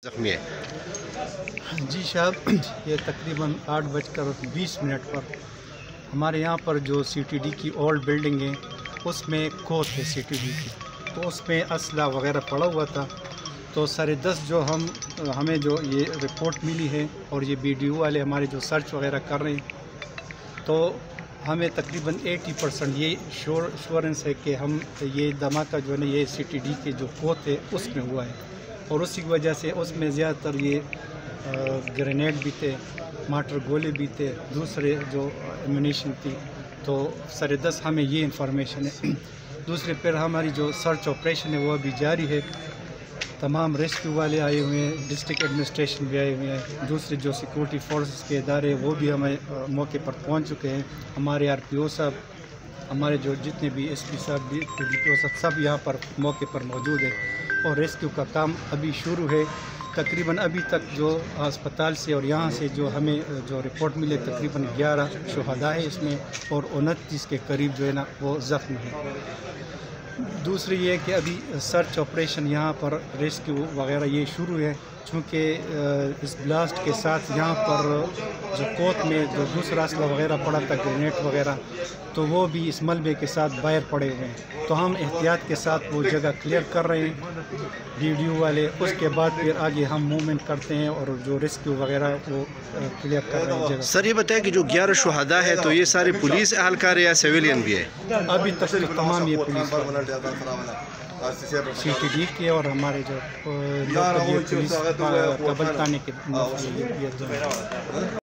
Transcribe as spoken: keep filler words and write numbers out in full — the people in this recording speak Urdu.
زخمی ہے؟ جی صاحب، یہ تقریباً آٹھ بج کر بیس منٹ پر ہمارے یہاں پر جو سی ٹی ڈی کی اولڈ بلڈنگ ہے اس میں کھوت ہے سی ٹی ڈی کی، تو اس میں اسلحہ وغیرہ پڑا ہوا تھا۔ تو ساڑھے دس جو ہم ہمیں جو یہ رپورٹ ملی ہے اور یہ بی ڈی او والے ہمارے جو سرچ وغیرہ کر رہے ہیں، تو ہمیں تقریباً ایٹی پرسنٹ یہ شور ایشورنس ہے کہ ہم یہ دھماکہ جو ہے نا یہ سی ٹی ڈی کے جو کھوت ہے اس میں ہوا ہے، اور اسی کی وجہ سے اس میں زیادہ تر یہ گرینیڈ بھی تھے، مارٹر گولے بھی تھے، دوسرے جو ایمونیشن تھی۔ تو ساڑھے دس ہمیں یہ انفارمیشن ہے۔ دوسرے پھر ہماری جو سرچ آپریشن ہے وہ ابھی جاری ہے، تمام ریسکیو والے آئے ہوئے ہیں، ڈسٹرکٹ ایڈمنسٹریشن بھی آئے ہوئے ہیں، دوسرے جو سیکورٹی فورسز کے ادارے وہ بھی ہمیں موقع پر پہنچ چکے ہیں، ہمارے آر پی او صاحب، ہمارے جو جتنے بھی ایس پی صاحب ڈی پی او صاحب سب یہاں پر موقع پر موجود ہیں، اور ریسکیو کا کام ابھی شروع ہے۔ تقریباً ابھی تک جو ہسپتال سے اور یہاں سے جو ہمیں جو رپورٹ ملے تقریباً گیارہ شہداء ہے اس میں، اور انتیس کے قریب جو ہے نا وہ زخمی ہیں۔ دوسری یہ کہ ابھی سرچ آپریشن یہاں پر ریسکیو وغیرہ یہ شروع ہے، چونکہ اس بلاسٹ کے ساتھ یہاں پر جو کوت میں جو دوسرا اسلحہ وغیرہ پڑا تھا گرینیڈ وغیرہ، تو وہ بھی اس ملبے کے ساتھ باہر پڑے ہوئے ہیں، تو ہم احتیاط کے ساتھ وہ جگہ کلیئر کر رہے ہیں ڈی ڈی او والے۔ اس کے بعد پھر آگے ہم موومنٹ کرتے ہیں اور جو ریسکیو وغیرہ وہ کلیئر کر رہے ہیں جگہ۔ سر یہ بتائیں کہ جو گیارہ شہداء ہے تو یہ سارے پولیس اہلکار یا سیویلین بھی ہے؟ ابھی تک تو تمام یہ پولیس سی ٹی ڈی کے اور ہمارے جو لوکل پولیس قبل تانے کے